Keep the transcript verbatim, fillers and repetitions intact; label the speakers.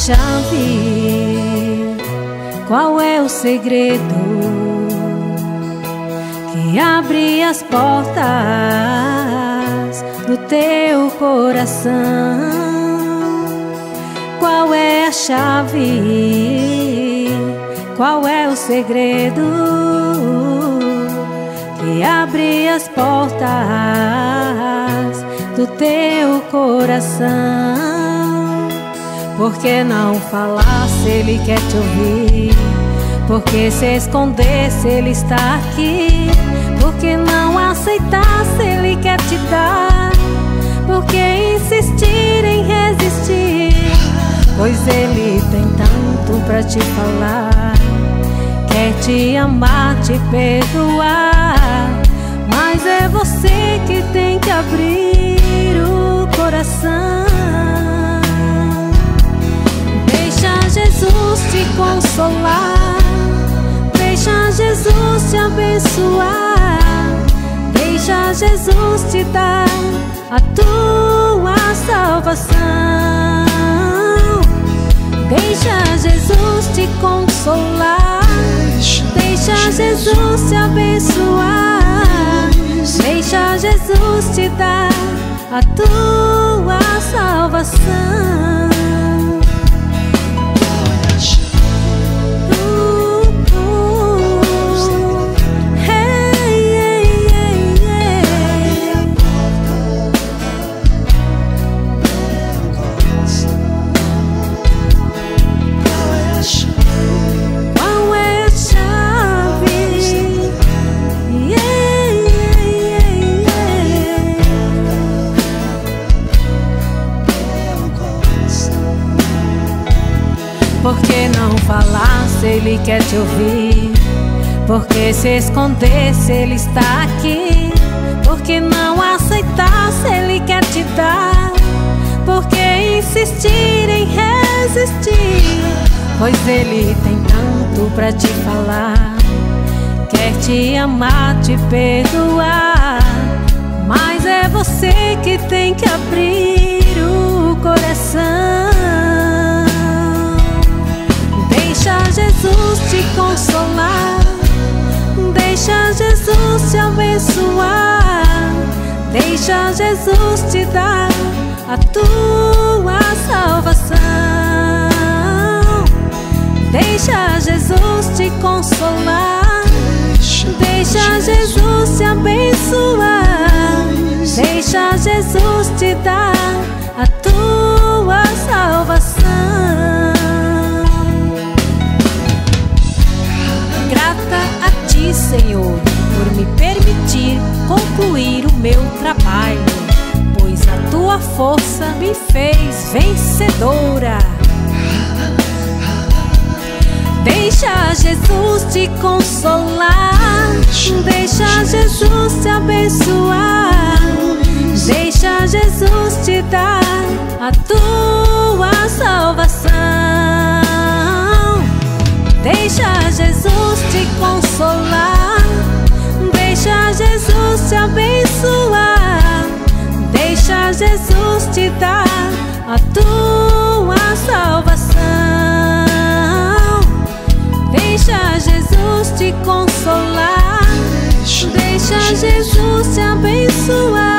Speaker 1: chave? Qual é o segredo que abre as portas do teu coração? Qual é a chave? Qual é o segredo que abre as portas do teu coração? Por que não falar se Ele quer te ouvir? Por que se esconder se Ele está aqui? Por que não aceitar se Ele quer te dar? Por que insistir em resistir? Pois Ele tem tanto pra te falar. Quer te amar, te perdoar, mas é você que tem que abrir o coração. Deixa Jesus te consolar, deixa Jesus te abençoar, deixa Jesus te dar a tua salvação. Deixa Jesus te consolar, deixa Jesus te abençoar, deixa Jesus te dar a tua salvação. Por que não falar se Ele quer te ouvir? Por que se esconder se Ele está aqui? Por que não aceitar se Ele quer te dar? Por que insistir em resistir? Pois Ele tem tanto pra te falar. Quer te amar, te perdoar, mas é você que tem que abrir o coração. Deixa Jesus te consolar, deixa Jesus te abençoar, deixa Jesus te dar a tua salvação. Deixa Jesus te consolar, deixa Jesus te abençoar, deixa Jesus te dar a tua salvação. Grata a ti, Senhor, por me permitir concluir o meu trabalho, pois a tua força me fez vencedora. Deixa Jesus te consolar, deixa Jesus te abençoar, deixa Jesus te dar a tua salvação. Deixa Jesus te consolar, deixa Jesus te abençoar, deixa Jesus te dar a tua salvação. Deixa Jesus te consolar, deixa Jesus te abençoar,